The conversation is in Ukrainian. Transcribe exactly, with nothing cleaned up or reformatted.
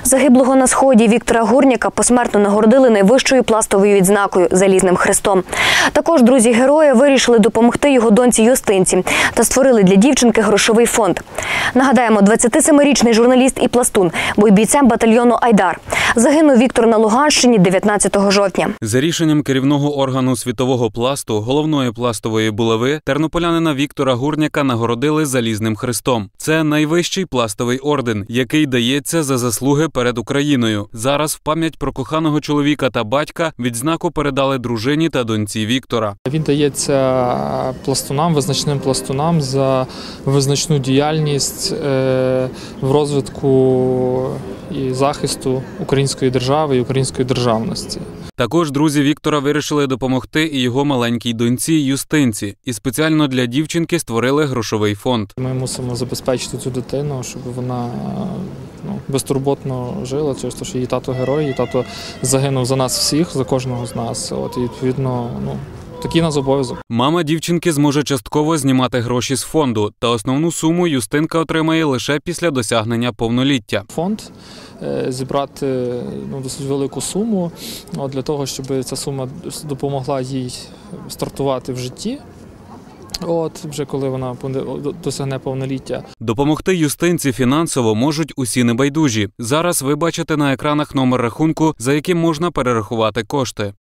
Загиблого на Сході Віктора Гурняка посмертно нагородили найвищою пластовою відзнакою – Залізним Хрестом. Також друзі героя вирішили допомогти його доньці Юстинці та створили для дівчинки грошовий фонд. Нагадаємо, двадцятисемирічний журналіст і пластун був бійцем батальйону «Айдар». Загинув Віктор на Луганщині дев'ятнадцятого жовтня. За рішенням керівного органу світового пласту, головної пластової булави, тернополянина Віктора Гурняка нагородили Залізним Хрестом. Це найвищий пластовий орден, який дається за заслуги перед Україною. Зараз в пам'ять про коханого чоловіка та батька відзнаку передали дружині та доньці Віктора. Він дається пластунам, визначним пластунам за визначну діяльність в розвитку і захисту української держави і української державності. Також друзі Віктора вирішили допомогти і його маленькій доньці Юстинці. І спеціально для дівчинки створили грошовий фонд. Ми мусимо забезпечити цю дитину, щоб вона ну, безтурботно жила, через те, що її тато герой, її тато загинув за нас всіх, за кожного з нас. От, і відповідно, ну, такий нас обов'язок. Мама дівчинки зможе частково знімати гроші з фонду, та основну суму Юстинка отримає лише після досягнення повноліття. Фонд зібрати ну, досить велику суму от, для того, щоб ця сума допомогла їй стартувати в житті. От, вже коли вона досягне повноліття. Допомогти Юстинці фінансово можуть усі небайдужі. Зараз ви бачите на екранах номер рахунку, за яким можна перерахувати кошти.